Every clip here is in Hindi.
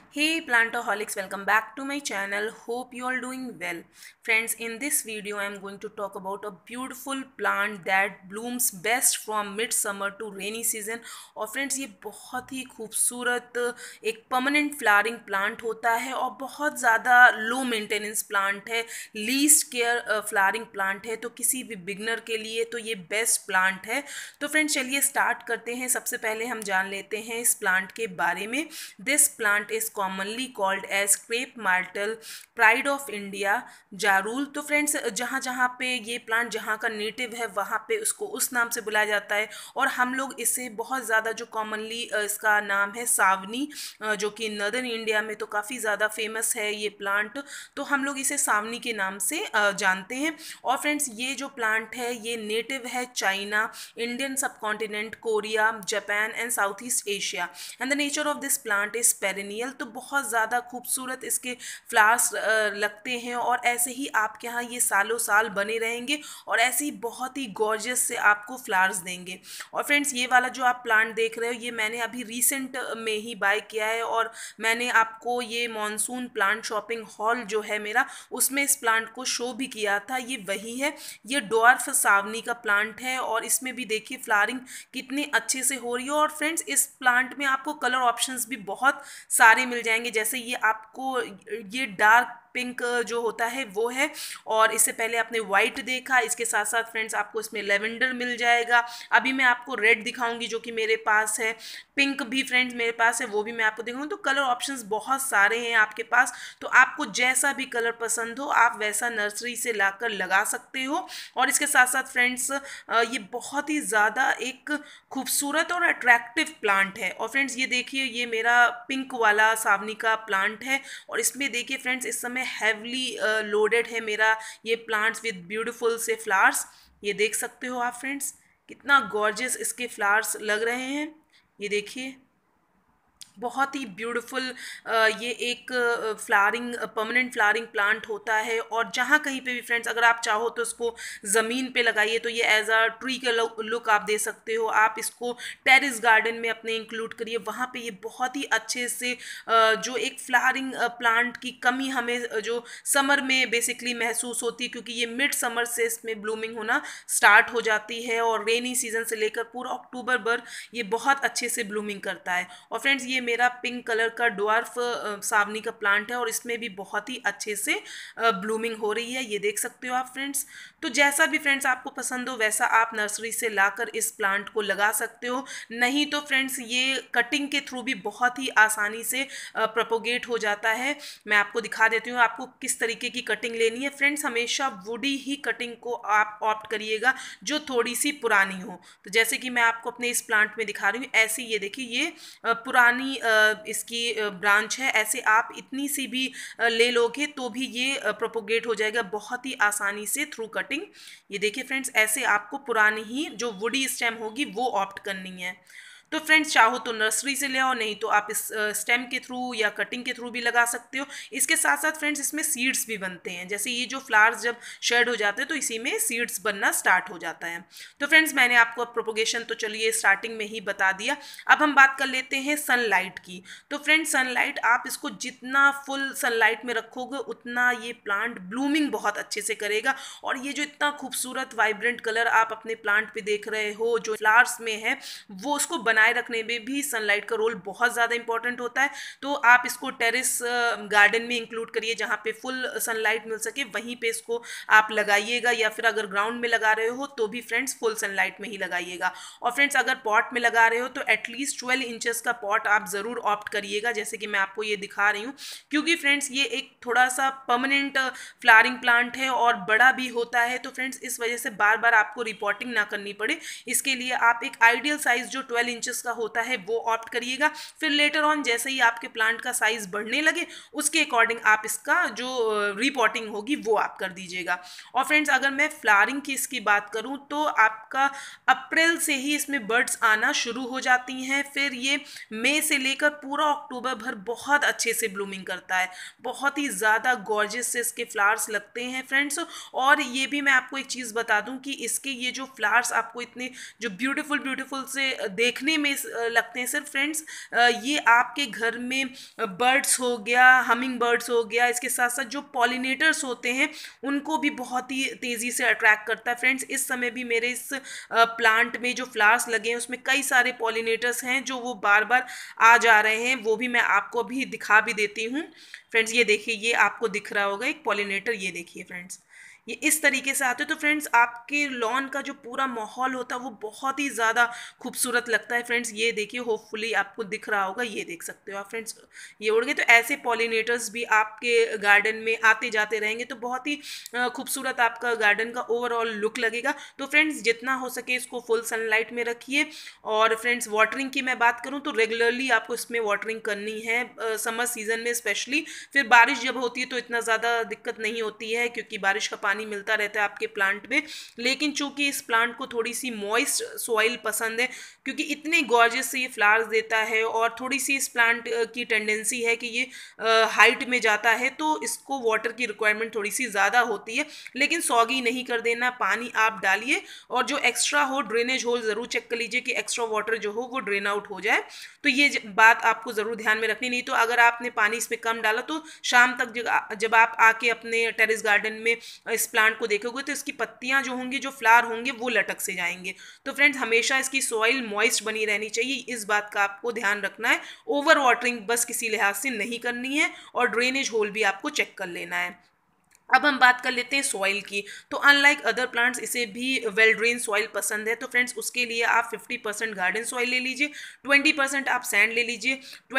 Hey plantaholics, welcome back to my channel. Hope you are doing well. Friends, in this video I am going to talk about a beautiful plant that blooms best from midsummer to rainy season. और फ्रेंड्स ये बहुत ही खूबसूरत एक परमानेंट फ्लावरिंग प्लांट होता है और बहुत ज़्यादा लो मेंटेनेंस प्लांट है, लीस्ट केयर फ्लावरिंग प्लांट है। तो किसी भी बिगनर के लिए तो ये बेस्ट प्लांट है। तो फ्रेंड्स चलिए स्टार्ट करते हैं। सबसे पहले हम जान लेते हैं इस प्लांट के बारे में। This plant is commonly called as crepe myrtle, pride of India, jarul। तो फ्रेंड्स जहाँ जहाँ पे ये प्लांट जहाँ का नेटिव है वहाँ पे उसको उस नाम से बुलाया जाता है। और हम लोग इसे बहुत ज़्यादा जो कॉमनली इसका नाम है सावनी, जो कि नदर्न इंडिया में तो काफ़ी ज़्यादा फेमस है ये प्लांट। तो हम लोग इसे सावनी के नाम से जानते हैं। और फ्रेंड्स ये जो प्लांट है ये नेटिव है China, Indian subcontinent, Korea, Japan and south east Asia. And the nature of this plant is perennial. तो बहुत ज़्यादा खूबसूरत इसके फ्लावर्स लगते हैं और ऐसे ही आपके यहाँ ये सालों साल बने रहेंगे और ऐसे ही बहुत ही गॉर्जियस से आपको फ्लावर्स देंगे। और फ्रेंड्स ये वाला जो आप प्लांट देख रहे हो ये मैंने अभी रिसेंट में ही बाय किया है और मैंने आपको ये मॉनसून प्लांट शॉपिंग हॉल जो है मेरा उसमें इस प्लांट को शो भी किया था। ये वही है, ये डॉर्फ सावनी का प्लांट है और इसमें भी देखिए फ्लावरिंग कितनी अच्छे से हो रही है। और फ्रेंड्स इस प्लांट में आपको कलर ऑप्शंस भी बहुत सारे मिल जाएंगे। जैसे ये आपको ये डार्क पिंक जो होता है वो है, और इससे पहले आपने वाइट देखा। इसके साथ साथ फ्रेंड्स आपको इसमें लेवेंडर मिल जाएगा। अभी मैं आपको रेड दिखाऊंगी जो कि मेरे पास है, पिंक भी फ्रेंड्स मेरे पास है, वो भी मैं आपको दिखाऊंगी। तो कलर ऑप्शंस बहुत सारे हैं आपके पास, तो आपको जैसा भी कलर पसंद हो आप वैसा नर्सरी से लाकर लगा सकते हो। और इसके साथ साथ फ्रेंड्स ये बहुत ही ज़्यादा एक खूबसूरत और अट्रैक्टिव प्लांट है। और फ्रेंड्स ये देखिए ये मेरा पिंक वाला सावनी का प्लांट है और इसमें देखिए फ्रेंड्स इस समय हैवली लोडेड है मेरा ये प्लांट्स विद ब्यूटीफुल से फ्लावर्स। ये देख सकते हो आप फ्रेंड्स कितना गॉर्जियस इसके फ्लावर्स लग रहे हैं। ये देखिए बहुत ही ब्यूटीफुल ये एक फ्लावरिंग परमानेंट फ्लावरिंग प्लांट होता है। और जहाँ कहीं पे भी फ्रेंड्स अगर आप चाहो तो इसको ज़मीन पे लगाइए तो ये एज अ ट्री का लुक आप दे सकते हो। आप इसको टेरेस गार्डन में अपने इंक्लूड करिए, वहाँ पे ये बहुत ही अच्छे से जो एक फ्लावरिंग प्लांट की कमी हमें जो समर में बेसिकली महसूस होती है, क्योंकि ये मिड समर से इसमें ब्लूमिंग होना स्टार्ट हो जाती है और रेनी सीजन से लेकर पूरा अक्टूबर भर ये बहुत अच्छे से ब्लूमिंग करता है। और फ्रेंड्स ये मेरा पिंक कलर का ड्वार्फ सावनी का प्लांट है और इसमें भी बहुत ही अच्छे से ब्लूमिंग हो रही है। ये देख सकते हो आप फ्रेंड्स। तो जैसा भी फ्रेंड्स आपको पसंद हो वैसा आप नर्सरी से लाकर इस प्लांट को लगा सकते हो। नहीं तो फ्रेंड्स ये कटिंग के थ्रू भी बहुत ही आसानी से प्रोपोगेट हो जाता है। मैं आपको दिखा देती हूँ आपको किस तरीके की कटिंग लेनी है। फ्रेंड्स हमेशा वुडी ही कटिंग को आप ऑप्ट करिएगा जो थोड़ी सी पुरानी हो। तो जैसे कि मैं आपको अपने इस प्लांट में दिखा रही हूँ, ऐसे ये देखिए ये पुरानी इसकी ब्रांच है। ऐसे आप इतनी सी भी ले लोगे तो भी ये प्रोपोगेट हो जाएगा बहुत ही आसानी से थ्रू कटिंग। ये देखिए फ्रेंड्स ऐसे आपको पुरानी ही जो वुडी स्टेम होगी वो ऑप्ट करनी है। तो फ्रेंड्स चाहो तो नर्सरी से ले आओ, नहीं तो आप इस स्टेम के थ्रू या कटिंग के थ्रू भी लगा सकते हो। इसके साथ साथ फ्रेंड्स इसमें सीड्स भी बनते हैं। जैसे ये जो फ्लावर्स जब शेड हो जाते हैं तो इसी में सीड्स बनना स्टार्ट हो जाता है। तो फ्रेंड्स मैंने आपको प्रोपोगेशन तो चलिए स्टार्टिंग में ही बता दिया। अब हम बात कर लेते हैं सनलाइट की। तो फ्रेंड्स सनलाइट आप इसको जितना फुल सनलाइट में रखोगे उतना ये प्लांट ब्लूमिंग बहुत अच्छे से करेगा। और ये जो इतना खूबसूरत वाइब्रेंट कलर आप अपने प्लांट पे देख रहे हो जो फ्लावर्स में है, वो उसको बनाए रखने में भी सनलाइट का रोल बहुत ज़्यादा इंपॉर्टेंट होता है। तो आप इसको टेरेस गार्डन में इंक्लूड करिए जहाँ पे फुल सनलाइट मिल सके, वहीं पे इसको आप लगाइएगा। या फिर अगर ग्राउंड में लगा रहे हो तो भी फ्रेंड्स फुल सनलाइट में ही लगाइएगा। और फ्रेंड्स अगर पॉट में लगा रहे हो तो एटलीस्ट 12 इंचेस का पॉट आप ज़रूर ऑप्ट करिएगा, जैसे कि मैं आपको ये दिखा रही हूँ। क्योंकि फ्रेंड्स ये एक थोड़ा सा परमानेंट फ्लावरिंग प्लांट है और बड़ा भी होता है। तो फ्रेंड्स इस वजह से बार बार आपको रिपोर्टिंग ना करनी पड़े, इसके लिए आप एक आइडियल साइज जो 12 इंचेस का होता है वो ऑप्ट करिएगा। फिर लेटर ऑन जैसे ही आपके प्लांट का साइज बढ़ने लगे उसके अकॉर्डिंग आप इसका जो रिपोर्टिंग होगी वो आप कर दीजिएगा। और फ्रेंड्स अगर मैं फ्लावरिंग की इसकी बात करूं तो आपका अप्रैल से ही इसमें बर्ड्स आना शुरू हो जाती हैं। फिर ये मई से लेकर पूरा अक्टूबर भर बहुत अच्छे से ब्लूमिंग करता है। बहुत ही ज़्यादा गॉर्जियस से इसके फ्लावर्स लगते हैं फ्रेंड्स। और ये भी मैं आपको एक चीज़ बता दूं कि इसके ये जो फ्लावर्स आपको इतने जो ब्यूटीफुल ब्यूटीफुल से देखने में लगते हैं सिर्फ फ्रेंड्स, ये आपके घर में बर्ड्स हो गया, हमिंग बर्ड्स हो गया, इसके साथ साथ जो पॉलिनेटर्स होते हैं उनको भी बहुत ही तेज़ी से अट्रैक्ट करता है। फ्रेंड्स इस समय भी मेरे इस प्लांट में जो फ्लावर्स लगे हैं उसमें कई सारे पॉलिनेटर्स हैं जो वो बार बार आ जा रहे हैं, वो भी मैं आपको भी दिखा भी देती हूँ। फ्रेंड्स ये देखिए, ये आपको दिख रहा होगा एक पॉलिनेटर, ये देखिए फ्रेंड्स, ये इस तरीके से आते हैं। तो फ्रेंड्स आपके लॉन का जो पूरा माहौल होता है वो बहुत ही ज़्यादा खूबसूरत लगता है। फ्रेंड्स ये देखिए, होपफुली आपको दिख रहा होगा, ये देख सकते हो आप फ्रेंड्स, ये उड़ गए। तो ऐसे पॉलिनेटर्स भी आपके गार्डन में आते जाते रहेंगे तो बहुत ही खूबसूरत आपका गार्डन का ओवरऑल लुक लगेगा। तो फ्रेंड्स जितना हो सके इसको फुल सनलाइट में रखिए। और फ्रेंड्स वाटरिंग की मैं बात करूँ तो रेगुलरली आपको इसमें वाटरिंग करनी है, समर सीजन में स्पेशली। फिर बारिश जब होती है तो इतना ज़्यादा दिक्कत नहीं होती है क्योंकि बारिश का पानी मिलता रहता है आपके प्लांट में। लेकिन चूंकि इस प्लांट को थोड़ी सी मॉइस्ट सॉइल पसंद है क्योंकि इतने गॉर्जियस से ये फ्लावर्स देता है, और थोड़ी सी इस प्लांट की टेंडेंसी है कि ये हाइट में जाता है तो इसको वाटर की रिक्वायरमेंट थोड़ी सी ज़्यादा होती है। लेकिन सॉगी नहीं कर देना, पानी आप डालिए और जो एक्स्ट्रा हो ड्रेनेज होल ज़रूर चेक कर लीजिए कि एक्स्ट्रा वाटर जो हो वो ड्रेन आउट हो जाए। तो ये बात आपको ज़रूर ध्यान में रखनी, नहीं तो अगर आपने पानी इसमें कम डाला तो शाम तक जब आप आके अपने टेरेस गार्डन में इस प्लांट को देखोगे तो इसकी पत्तियां जो होंगी, जो फ्लावर होंगे वो लटक से जाएंगे। तो फ्रेंड्स हमेशा इसकी सॉइल मॉइस्ट बनी रहनी चाहिए, इस बात का आपको ध्यान रखना है। ओवर वाटरिंग बस किसी लिहाज से नहीं करनी है और ड्रेनेज होल भी आपको चेक कर लेना है। अब हम बात कर लेते हैं सॉइल की। तो अनलाइक अदर प्लांट्स इसे भी वेल ड्रेन सॉइल पसंद है, तो फ्रेंड्स उसके लिए आप 50% गार्डन सॉइल ले लीजिए, 20% आप सैंड ले लीजिए,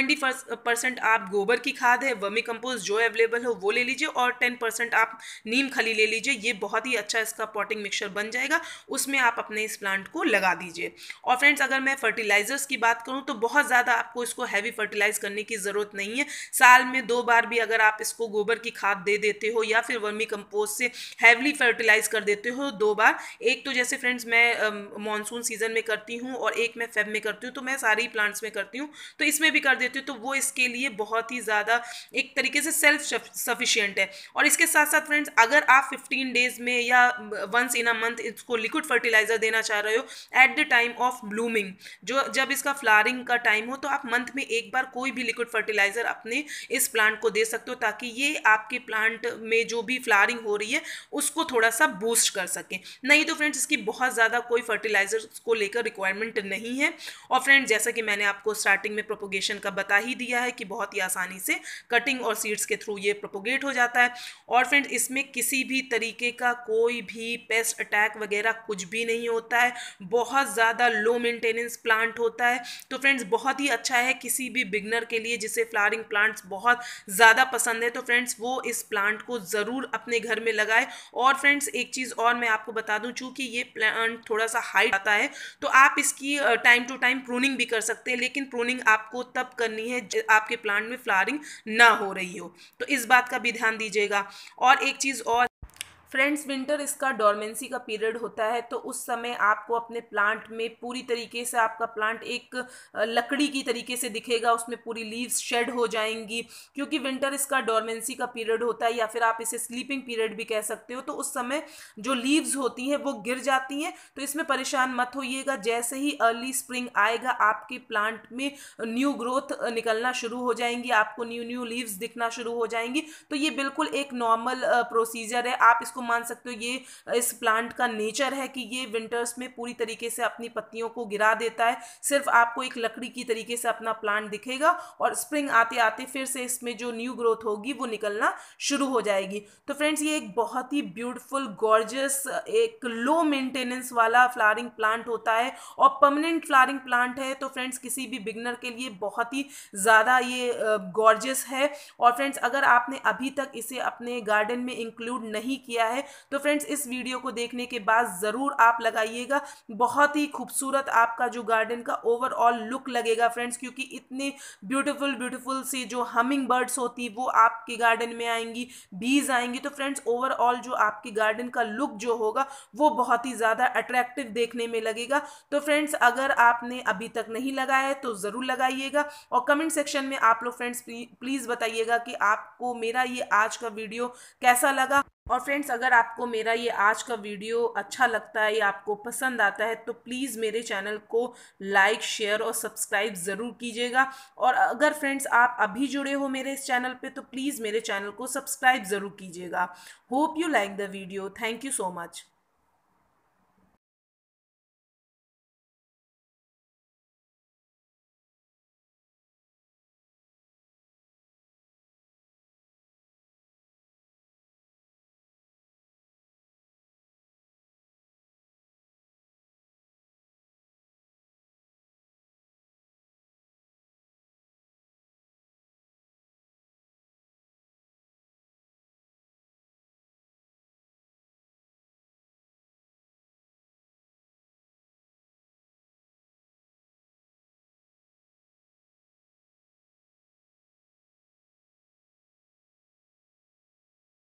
20% आप गोबर की खाद है, वर्मी कंपोस्ट जो अवेलेबल हो वो ले लीजिए, और 10% आप नीम खली ले लीजिए। ये बहुत ही अच्छा इसका पॉटिंग मिक्सचर बन जाएगा, उसमें आप अपने इस प्लांट को लगा दीजिए। और फ्रेंड्स अगर मैं फर्टिलाइजर्स की बात करूँ तो बहुत ज़्यादा आपको इसको हैवी फर्टिलाइज करने की ज़रूरत नहीं है। साल में 2 बार भी अगर आप इसको गोबर की खाद दे देते हो या फिर वर्मी कंपोस्ट से हैवली फर्टिलाइज कर देते हो 2 बार, एक तो जैसे फ्रेंड्स मैं मॉनसून सीजन में करती हूँ और एक मैं फेब में करती हूँ, तो मैं सारी प्लांट्स में करती हूँ, तो इसमें भी कर देती हूँ, तो वो इसके लिए बहुत ही ज़्यादा एक तरीके से सेल्फ सफिशिएंट है। और इसके साथ साथ फ्रेंड्स अगर आप 15 डेज में या वंस इन अ मंथ इसको लिक्विड फर्टिलाइजर देना चाह रहे हो at the time of blooming, जो जब इसका फ्लावरिंग का टाइम हो, तो आप मंथ में एक बार कोई भी लिक्विड फर्टिलाइजर अपने इस प्लांट को दे सकते हो ताकि ये आपके प्लांट में जो भी फ्लावरिंग हो रही है उसको थोड़ा सा बूस्ट कर सके। नहीं तो फ्रेंड्स इसकी बहुत ज़्यादा कोई फर्टिलाइजर को लेकर रिक्वायरमेंट नहीं है। और फ्रेंड्स जैसा कि मैंने आपको स्टार्टिंग में प्रोपोगेशन का बता ही दिया है कि बहुत ही आसानी से कटिंग और सीड्स के थ्रू ये प्रोपोगेट हो जाता है। और फ्रेंड्स इसमें किसी भी तरीके का कोई भी पेस्ट अटैक वगैरह कुछ भी नहीं होता है, बहुत ज़्यादा लो मेंटेनेंस प्लांट होता है। तो फ्रेंड्स बहुत ही अच्छा है किसी भी बिगनर के लिए जिसे फ्लावरिंग प्लांट्स बहुत ज़्यादा पसंद है, तो फ्रेंड्स वो इस प्लांट को ज़रूर अपने घर में लगाए। और फ्रेंड्स एक चीज़ और मैं आपको बता दूं, चूंकि ये प्लांट थोड़ा सा हाइट आता है तो आप इसकी टाइम टू टाइम प्रूनिंग भी कर सकते हैं, लेकिन प्रूनिंग आपको तब करनी है आपके प्लांट में फ्लावरिंग ना हो रही हो, तो इस बात का भी ध्यान दीजिएगा। और एक चीज़ और फ्रेंड्स, विंटर इसका डोरमेंसी का पीरियड होता है, तो उस समय आपको अपने प्लांट में पूरी तरीके से आपका प्लांट एक लकड़ी की तरीके से दिखेगा, उसमें पूरी लीव्स शेड हो जाएंगी क्योंकि विंटर इसका डोरमेंसी का पीरियड होता है, या फिर आप इसे स्लीपिंग पीरियड भी कह सकते हो। तो उस समय जो लीव्स होती हैं वो गिर जाती हैं, तो इसमें परेशान मत होइएगा। जैसे ही अर्ली स्प्रिंग आएगा आपके प्लांट में न्यू ग्रोथ निकलना शुरू हो जाएंगी, आपको न्यू न्यू लीव्स दिखना शुरू हो जाएंगी। तो ये बिल्कुल एक नॉर्मल प्रोसीजर है, आप इसको मान सकते हो ये इस प्लांट का नेचर है कि ये विंटर्स में पूरी तरीके से अपनी पत्तियों को गिरा देता है, सिर्फ आपको एक लकड़ी की तरीके से अपना प्लांट दिखेगा और स्प्रिंग आते आते फिर से इसमें जो न्यू ग्रोथ होगी वो निकलना शुरू हो जाएगी। तो फ्रेंड्स ये एक बहुत ही ब्यूटीफुल गॉर्जियस एक लो मेंटेनेंस वाला फ्लावरिंग प्लांट होता है और परमानेंट फ्लावरिंग प्लांट है, तो फ्रेंड्स किसी भी बिगनर के लिए बहुत ही ज़्यादा ये गॉर्जियस है। और फ्रेंड्स अगर आपने अभी तक इसे अपने गार्डन में इंक्लूड नहीं किया है तो फ्रेंड्स इस वीडियो को देखने के बाद ज़रूर आप लगाइएगा, बहुत ही खूबसूरत आपका जो गार्डन का ओवरऑल लुक लगेगा फ्रेंड्स, क्योंकि इतने ब्यूटीफुल ब्यूटीफुल सी जो हमिंग बर्ड्स होती वो आपके गार्डन में आएंगी, बीज आएंगी, तो फ्रेंड्स ओवरऑल जो आपके गार्डन का लुक जो होगा वो बहुत ही ज़्यादा अट्रैक्टिव देखने में लगेगा। तो फ्रेंड्स अगर आपने अभी तक नहीं लगाया है तो ज़रूर लगाइएगा, और कमेंट सेक्शन में आप लोग फ्रेंड्स प्लीज़ बताइएगा कि आपको मेरा ये आज का वीडियो कैसा लगा। और फ्रेंड्स, अगर आपको मेरा ये आज का वीडियो अच्छा लगता है या आपको पसंद आता है तो प्लीज़ मेरे चैनल को लाइक, शेयर और सब्सक्राइब ज़रूर कीजिएगा। और अगर फ्रेंड्स आप अभी जुड़े हो मेरे इस चैनल पे तो प्लीज़ मेरे चैनल को सब्सक्राइब ज़रूर कीजिएगा। Hope you like the video. Thank you so much.